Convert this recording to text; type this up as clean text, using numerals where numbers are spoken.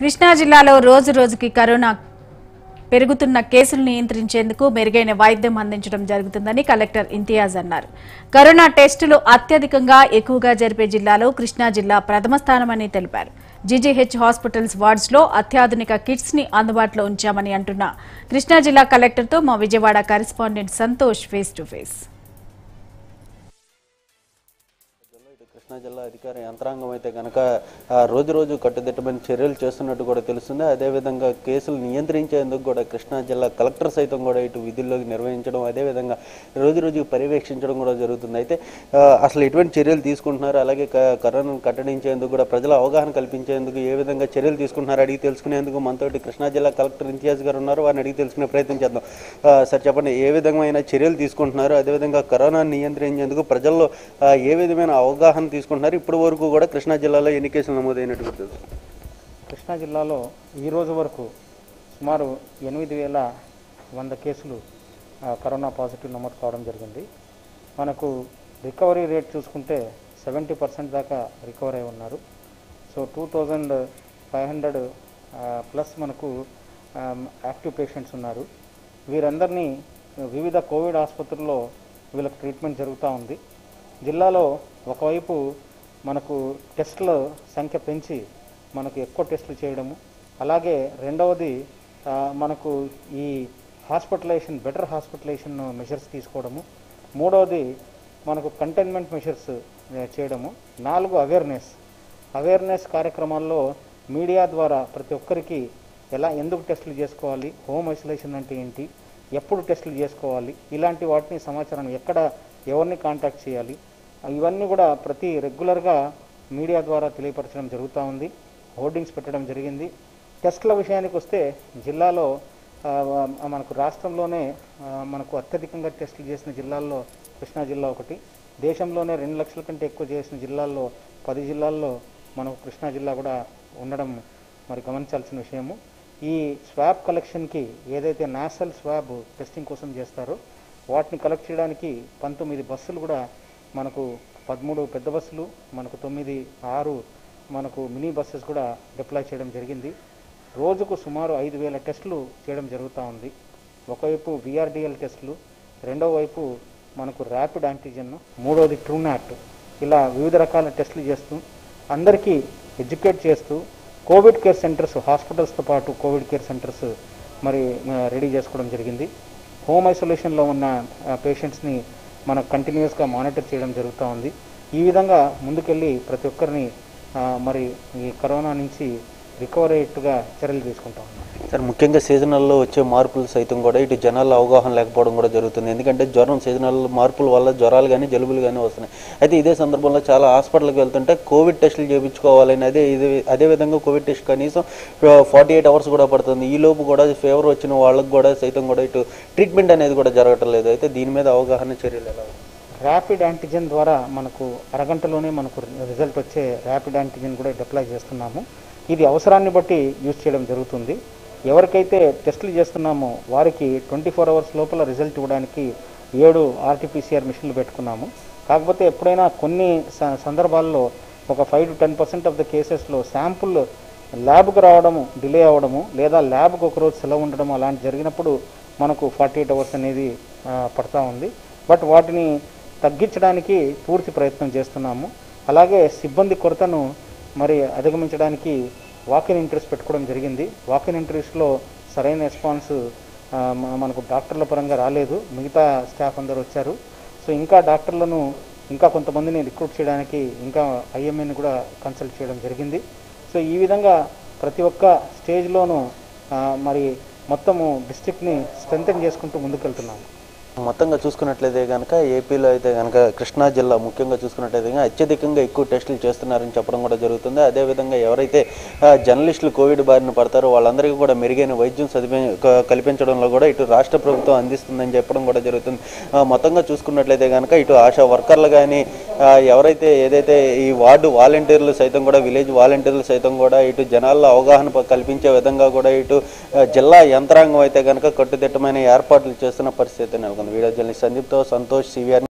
కృష్ణా జిల్లాలో రోజు రోజుకి కరోనా పెరుగుతున్న కేసులు నియంత్రించేందుకు మెరుగైన వైద్యం అందించడం జరుగుతుందని కలెక్టర్ ఇంతియాజ్ అన్నారు. కరోనా టెస్టులు అత్యధికంగా ఎక్కువగా జరిపే జిల్లాలో కృష్ణా జిల్లా ప్రథమ స్థానమని తెలిపారు. జీజీహెచ్ హాస్పిటల్స్ వార్డ్స్ లో అత్యాధునిక కిట్స్ ని అందుబాటులో ఉంచామని అంటున్న కృష్ణా జిల్లా కలెక్టర్తో మా Vijayawada correspondent Santosh face to face. Krishna జిల్లా అధికార యంత్రాంగం అయితే కనుక రోజు రోజు కట్టుదిట్టమైన చర్యలు చేస్తున్నట్టు కూడా తెలుస్తుంది. అదేవిధంగా కేసులు నియంత్రించేందుకు కూడా కృష్ణా జిల్లా కలెక్టర్ సైతం కూడా ఇటు విధుల్లోకి నిర్వహించడం, అదేవిధంగా రోజు రోజు పర్యవేక్షించడం కూడా జరుగుతుంది. అయితే అసలు ఎటువంటి చర్యలు తీసుకుంటున్నారు, అలాగే కరోనాను కట్టడించేందుకు కూడా ప్రజల అవగాహన కల్పించేందుకు ఏ విధంగా చర్యలు తీసుకుంటున్నారు అడిగి తెలుసుకునేందుకు మనతోటి కృష్ణా జిల్లా కలెక్టర్ ఇంతియాజ్ గారు ఉన్నారు. వారిని అడిగి తెలుసుకునే ప్రయత్నం చేద్దాం. సార్ చెప్పండి, ఏ విధమైన చర్యలు తీసుకుంటున్నారు, అదేవిధంగా కరోనాను నియంత్రించేందుకు ప్రజల్లో ఏ విధమైన అవగాహన తీసుకుంటున్నారు, ఇప్పటి వరకు కూడా కృష్ణా జిల్లాలో ఎన్ని కేసులు నమోదైనట్టు? కృష్ణా జిల్లాలో ఈ రోజు వరకు సుమారు 8,100 కేసులు కరోనా పాజిటివ్ నమోదు కావడం జరిగింది. మనకు రికవరీ రేట్ చూసుకుంటే 70% దాకా రికవర్ అయి ఉన్నారు. సో 2,500 ప్లస్ మనకు యాక్టివ్ పేషెంట్స్ ఉన్నారు. వీరందరినీ వివిధ కోవిడ్ ఆసుపత్రుల్లో వీళ్ళకి ట్రీట్మెంట్ జరుగుతూ ఉంది. జిల్లాలో ఒకవైపు మనకు టెస్టుల సంఖ్య పెంచి మనకు ఎక్కువ టెస్టులు చేయడము, అలాగే రెండవది మనకు ఈ బెటర్ హాస్పిటలైజేషన్ మెషర్స్ తీసుకోవడము, మూడవది మనకు కంటైన్మెంట్ మెషర్స్ చేయడము, 4 అవేర్నెస్ కార్యక్రమాల్లో మీడియా ద్వారా ప్రతి ఒక్కరికి ఎందుకు టెస్టులు చేసుకోవాలి, హోమ్ ఐసోలేషన్ అంటే ఏంటి, ఎప్పుడు టెస్టులు చేసుకోవాలి, ఇలాంటి వాటిని సమాచారం ఎక్కడ ఎవరిని కాంటాక్ట్ చేయాలి, ఇవన్నీ కూడా ప్రతి రెగ్యులర్గా మీడియా ద్వారా తెలియపరచడం జరుగుతూ ఉంది. హోర్డింగ్స్ పెట్టడం జరిగింది. టెస్టుల విషయానికి వస్తే జిల్లాలో మనకు రాష్ట్రంలోనే మనకు అత్యధికంగా టెస్టులు చేసిన జిల్లాల్లో కృష్ణా జిల్లా ఒకటి. దేశంలోనే 2 లక్షల కంటే ఎక్కువ చేసిన జిల్లాల్లో 10 జిల్లాల్లో మనకు కృష్ణా జిల్లా కూడా ఉండడం మరి గమనించాల్సిన విషయము. ఈ స్వాబ్ కలెక్షన్కి ఏదైతే నేషనల్ స్వాబ్ టెస్టింగ్ కోసం చేస్తారో వాటిని కలెక్ట్ చేయడానికి 19 బస్సులు కూడా మనకు 13 పెద్ద బస్సులు, మనకు 6 మనకు మినీ బస్సెస్ కూడా డిప్లాయ్ చేయడం జరిగింది. రోజుకు సుమారు 5,000 టెస్టులు చేయడం జరుగుతూ ఉంది. ఒకవైపు విఆర్డిఎల్ టెస్టులు, రెండవ వైపు మనకు ర్యాపిడ్ యాంటీజెన్, మూడవది ట్రూనాట్, ఇలా వివిధ రకాల టెస్టులు చేస్తూ అందరికీ ఎడ్యుకేట్ చేస్తూ కోవిడ్ కేర్ సెంటర్స్, హాస్పిటల్స్తో పాటు కోవిడ్ కేర్ సెంటర్స్ మరి రెడీ చేసుకోవడం జరిగింది. హోమ్ ఐసోలేషన్లో ఉన్న పేషెంట్స్ని మనకు కంటిన్యూస్గా మానిటర్ చేయడం జరుగుతూ ఉంది. ఈ విధంగా ముందుకెళ్ళి ప్రతి ఒక్కరిని మరి ఈ కరోనా నుంచి రికవర్ అయ్యేట్టుగా చర్యలు తీసుకుంటా ఉన్నాం. సార్, ముఖ్యంగా సీజనల్లో వచ్చే మార్పులు సైతం కూడా ఇటు జనాల్లో అవగాహన లేకపోవడం కూడా జరుగుతుంది. ఎందుకంటే సీజనల్ మార్పుల వల్ల జ్వరాలు కానీ జలుబులు కానీ వస్తున్నాయి. అయితే ఇదే సందర్భంలో చాలా హాస్పిటల్కి వెళ్తుంటే కోవిడ్ టెస్టులు చేయించుకోవాలని అదేవిధంగా కోవిడ్ టెస్ట్ కనీసం 48 అవర్స్ కూడా పడుతుంది. ఈ లోపు కూడా ఫీవర్ వచ్చిన వాళ్ళకు కూడా సైతం కూడా ఇటు ట్రీట్మెంట్ అనేది కూడా జరగటం లేదు. అయితే దీని మీద అవగాహన చర్యలు ఎలా? ర్యాపిడ్ యాంటీజెన్ ద్వారా మనకు అరగంటలోనే మనకు రిజల్ట్ వచ్చే ర్యాపిడ్ యాంటీజెన్ కూడా డిప్లాయ్ చేస్తున్నాము. ఇది అవసరాన్ని బట్టి యూజ్ చేయడం జరుగుతుంది. ఎవరికైతే టెస్టులు చేస్తున్నామో వారికి 24 అవర్స్ లోపల రిజల్ట్ ఇవ్వడానికి 7 RT-PCR మిషన్లు పెట్టుకున్నాము. కాకపోతే ఎప్పుడైనా కొన్ని సందర్భాల్లో ఒక 5 to 10% ఆఫ్ ద కేసెస్లో శాంపుల్ ల్యాబ్కు రావడము డిలే అవ్వడము, లేదా ల్యాబ్కు ఒకరోజు సెలవు ఉండడము, అలాంటి జరిగినప్పుడు మనకు 48 అవర్స్ అనేది పడతా ఉంది. బట్ వాటిని తగ్గించడానికి పూర్తి ప్రయత్నం చేస్తున్నాము. అలాగే సిబ్బంది కొరతను మరి అధిగమించడానికి వాకిన్ ఇంటర్వ్యూస్ పెట్టుకోవడం జరిగింది. వాకిన్ ఇంటర్వ్యూస్లో సరైన రెస్పాన్స్ మనకు డాక్టర్ల పరంగా రాలేదు. మిగతా స్టాఫ్ అందరూ వచ్చారు. సో ఇంకా డాక్టర్లను ఇంకా కొంతమందిని రిక్రూట్ చేయడానికి ఇంకా IMAని కూడా కన్సల్ట్ చేయడం జరిగింది. సో ఈ విధంగా ప్రతి ఒక్క స్టేజ్లోనూ మరి మొత్తము డిస్ట్రిక్ట్ని స్ట్రెంథెన్ చేసుకుంటూ ముందుకెళ్తున్నాము. మొత్తంగా చూసుకున్నట్లయితే కనుక ఏపీలో అయితే కనుక కృష్ణా జిల్లా ముఖ్యంగా చూసుకున్నట్లయితే అత్యధికంగా ఎక్కువ టెస్టులు చేస్తున్నారని చెప్పడం కూడా జరుగుతుంది. అదేవిధంగా ఎవరైతే జర్నలిస్టులు కోవిడ్ బారిన పడతారో వాళ్ళందరికీ కూడా మెరుగైన వైద్యం కల్పించడంలో కూడా ఇటు రాష్ట్ర ప్రభుత్వం అందిస్తుందని చెప్పడం కూడా జరుగుతుంది. మొత్తంగా చూసుకున్నట్లయితే కనుక ఇటు ఆశా వర్కర్లు కానీ ఎవరైతే ఏదైతే ఈ వార్డు వాలంటీర్లు సైతం కూడా విలేజ్ వాలంటీర్లు సైతం కూడా ఇటు జనాల్లో అవగాహన కల్పించే విధంగా కూడా ఇటు జిల్లా యంత్రాంగం అయితే కనుక కట్టుదిట్టమైన ఏర్పాట్లు చేస్తున్న పరిస్థితి నెలకొంది. వీడియో జర్నలిస్ట్ సందీప్తో సంతోష్, CVR.